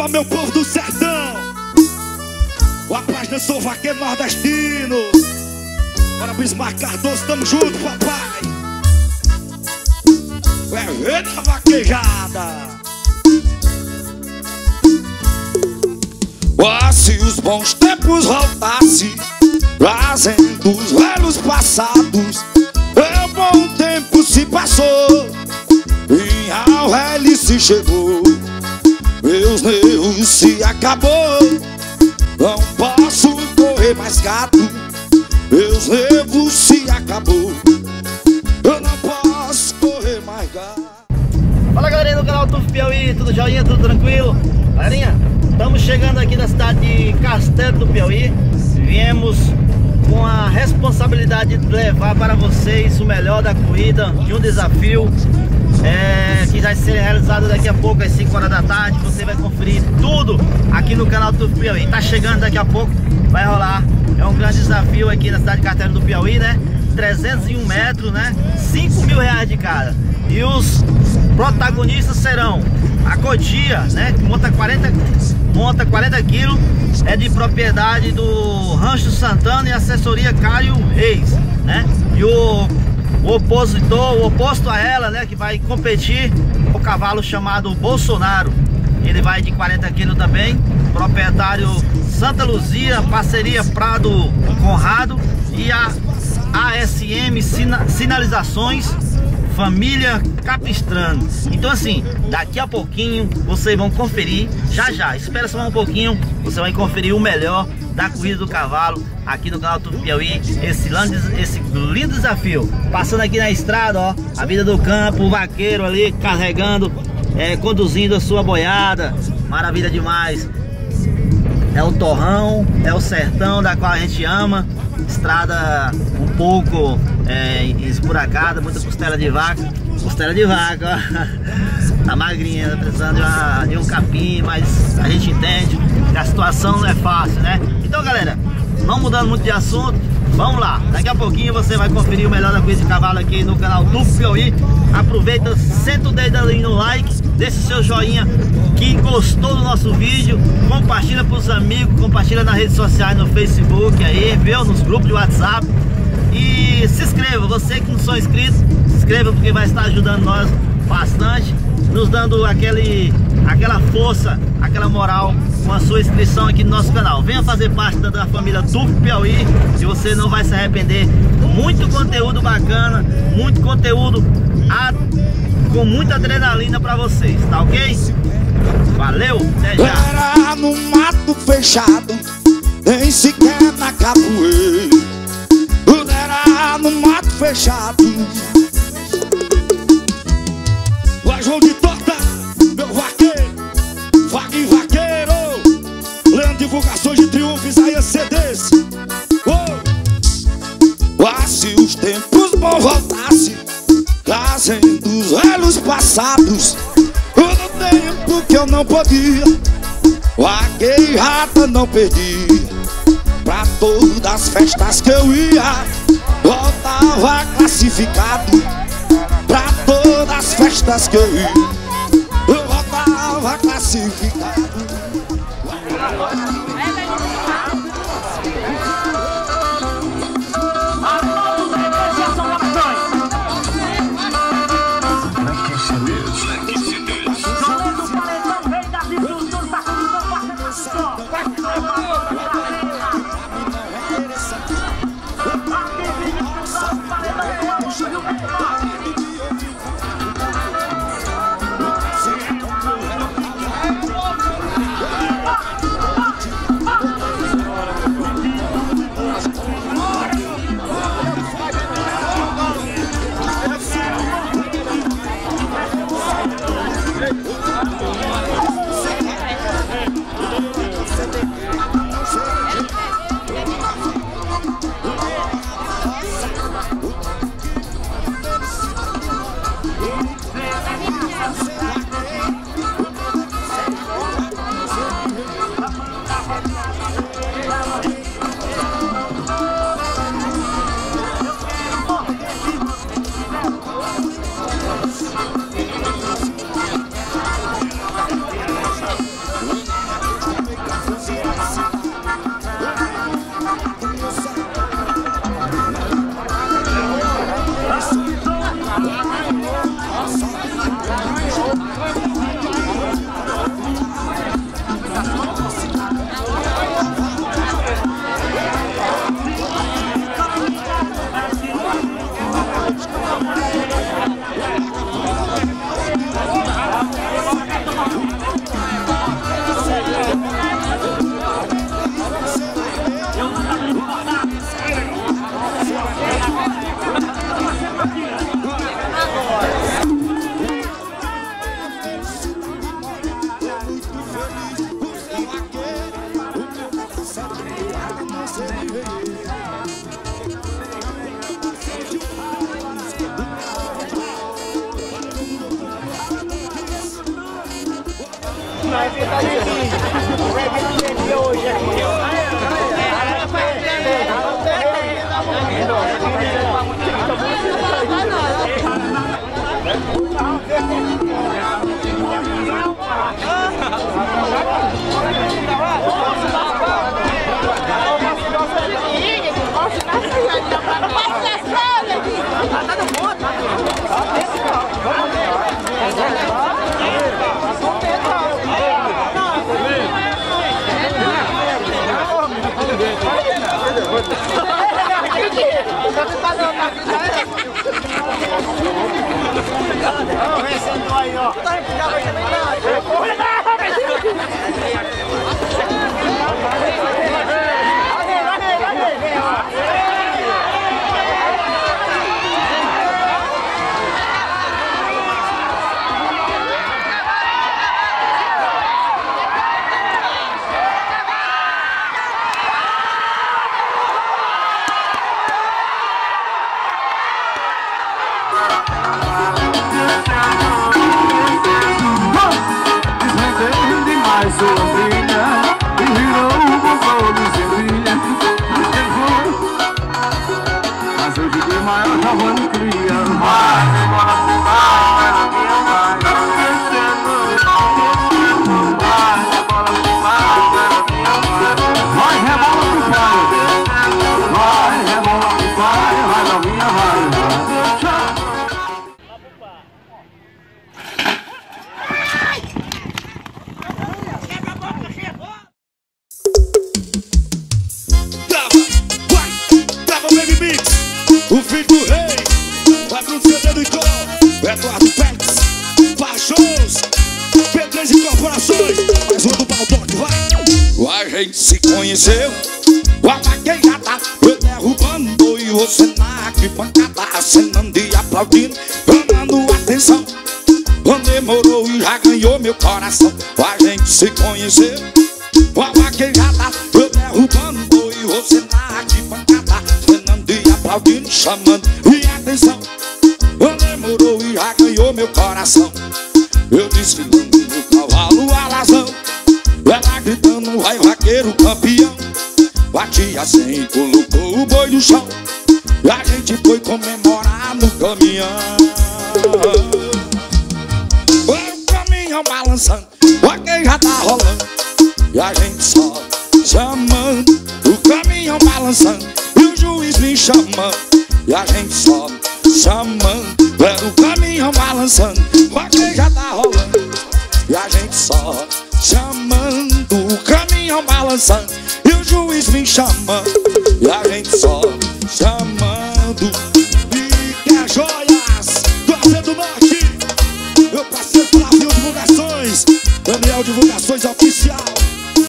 meu povo do sertão. O Apaz, eu sou vaqueiro nordestino. Bora Bismarck Cardoso, tamo junto, papai. Eita vaquejada. Se os bons tempos voltassem, trazendo os velhos passados, o bom tempo se passou e a velhice chegou. Meus nervos se acabou, não posso correr mais gato. Meus nervos se acabou, eu não posso correr mais gato. Fala galerinha do canal Tuf Piauí, tudo joinha, tudo tranquilo? Galerinha, estamos chegando aqui na cidade de Castelo do Piauí. Viemos com a responsabilidade de levar para vocês o melhor da corrida, de um desafio que vai ser realizado daqui a pouco às 5 horas da tarde. Você vai conferir tudo aqui no canal Tuf Piauí. Tá chegando daqui a pouco, vai rolar. É um grande desafio aqui na cidade de Castelo do Piauí, né? 301 metros, né? 5 mil reais de cara. E os protagonistas serão a Cotia, né, que monta 40 quilos, é de propriedade do Rancho Santana e assessoria Caio Reis, né? E o oposto a ela, né, que vai competir, o cavalo chamado Bolsonaro. Ele vai de 40 quilos também, proprietário Santa Luzia, parceria Prado Conrado e a ASM Sinalizações, família Capistrano. Então assim, daqui a pouquinho vocês vão conferir, já, espera só um pouquinho, você vai conferir o melhor da corrida do cavalo aqui no canal Tuf Piauí, esse lindo desafio. Passando aqui na estrada, ó, a vida do campo, o vaqueiro ali carregando, conduzindo a sua boiada, maravilha demais. É o torrão, é o sertão da qual a gente ama. Estrada um pouco esburacada, muita costela de vaca, ó. Tá magrinha, tá precisando de um capim, mas a gente entende que a situação não é fácil, né? Então galera, não mudando muito de assunto, vamos lá. Daqui a pouquinho você vai conferir o melhor da corrida de cavalo aqui no canal Tuf Piauí. Aproveita, senta o dedo ali no like, deixa o seu joinha que gostou do nosso vídeo, compartilha para os amigos, compartilha nas redes sociais, no Facebook aí, viu? Nos grupos de WhatsApp. E se inscreva, você que não sou inscrito, se inscreva porque vai estar ajudando nós bastante, nos dando aquela força, aquela moral com a sua inscrição aqui no nosso canal. Venha fazer parte da família Tuf Piauí, que você não vai se arrepender. Muito conteúdo bacana, muito conteúdo com muita adrenalina pra vocês, tá ok? Valeu, até já! Era no mato fechado, nem sequer na capoeira. Era no mato fechado. Vai João de Torta, meu vaqueiro, vaqueiro, lendo divulgações de triunfo, Isaías CDs. Se os tempos bons voltassem, trazendo os velhos passados, todo tempo que eu não podia, vaquejada não perdi. Pra todas as festas que eu ia, voltava classificado. Pra todas as festas que eu ia, eu voltava classificado. O filho do rei, vai pro CD do Icó, Eduardo Pérez, Paixões, P3 Incorporações, mais um do Baldock, vai. A gente se conheceu, o apagueirada, eu derrubando e você na arquibancada, acenando e aplaudindo, chamando atenção. Quando demorou e já ganhou meu coração, a gente se conheceu, o apagueirada, eu derrubando e você na arquibancada, aplaudindo, chamando e atenção. Quando demorou e já ganhou meu coração, eu desfilando no cavalo alazão, ela gritando vai vaqueiro campeão. Batia sem, colocou o boi no chão, e a gente foi comemorar no caminhão. O caminhão balançando, o vaqueiro já tá rolando, e a gente só chamando. O caminhão balançando, o juiz me chamando, e a gente só chamando. Era o caminhão balançando, o vaqueiro já tá rolando, e a gente só chamando. O caminhão balançando, e o juiz me chamando, e a gente só chamando. E quer joias do AC do Norte, meu parceiro Flavio Divulgações, Daniel Divulgações Oficial.